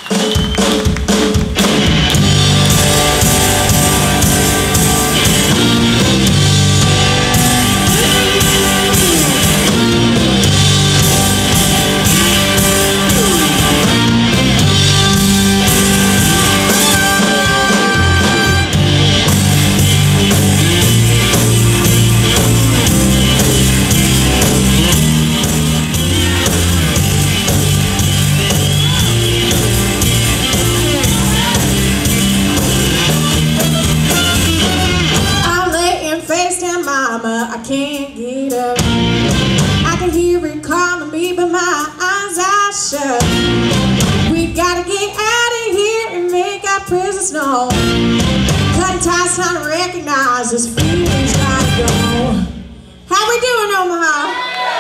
I can't get up. I can hear it calling me, but my eyes are shut. We gotta get out of here and make our presence known. Cutting ties, time to recognize this feeling's gotta go. How we doing, Omaha?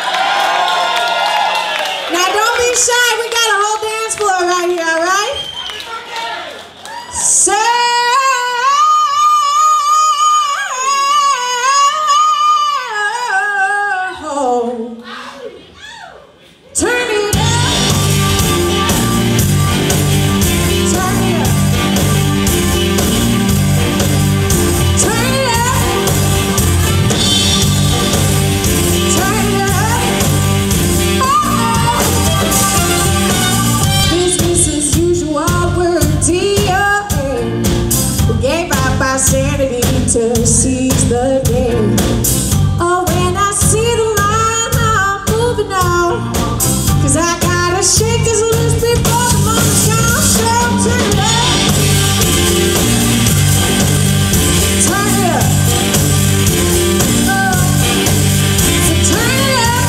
Now don't be shy, we got a whole dance floor right here, alright? So turn it up. Turn it up. Turn it up. Turn it up. Oh. Business as usual, we're DOA. We gave up our sanity to seize the day. Oh, when I see the line, I'm moving on. Cause I gotta shake this loose before the moment's gone. So turn it up. Turn it up. Oh. So turn it up.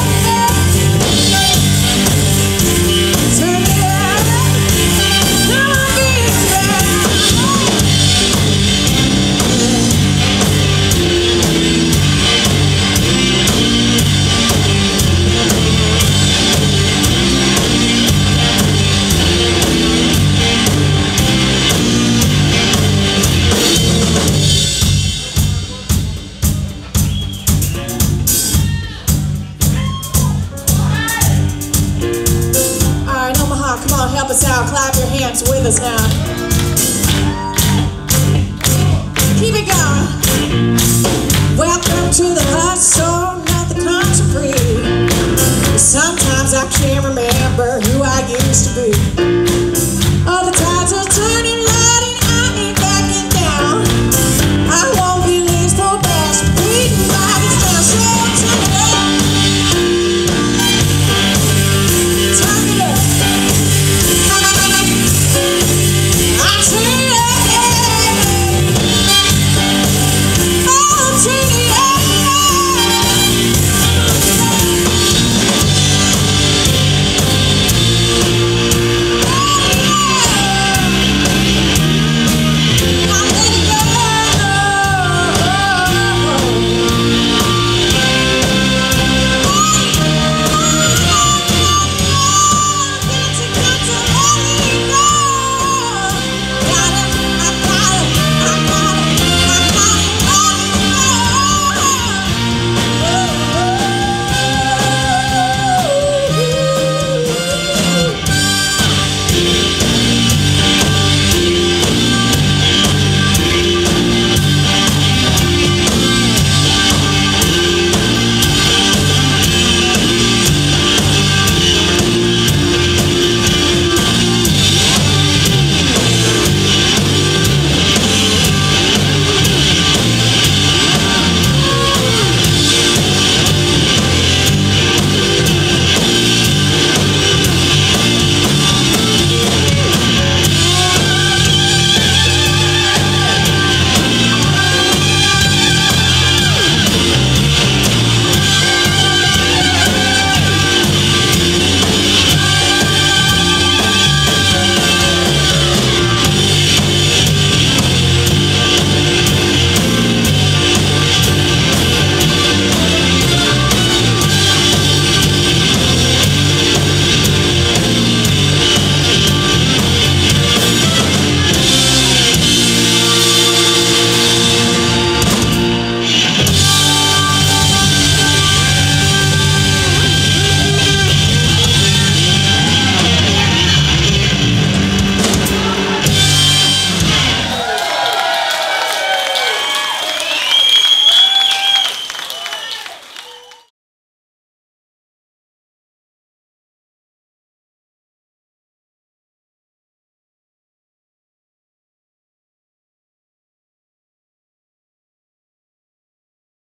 Turn it up. Come on, get back. Come on, help us out. Clap your hands with us now. Keep it going. Welcome to the hustle, not the country. Sometimes I can't remember who I used to be.